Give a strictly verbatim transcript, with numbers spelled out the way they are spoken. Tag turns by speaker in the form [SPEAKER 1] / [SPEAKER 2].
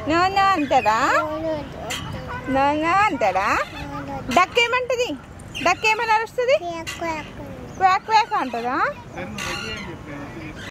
[SPEAKER 1] No no అంటారా? No no అంటారా? Duck ఏమంటది? డక్ ఏమని అరుస్తుంది? Quack quack అంటదా?